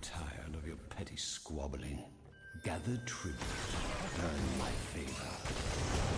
tired of your petty squabbling. Gather tribute. Earn my favor.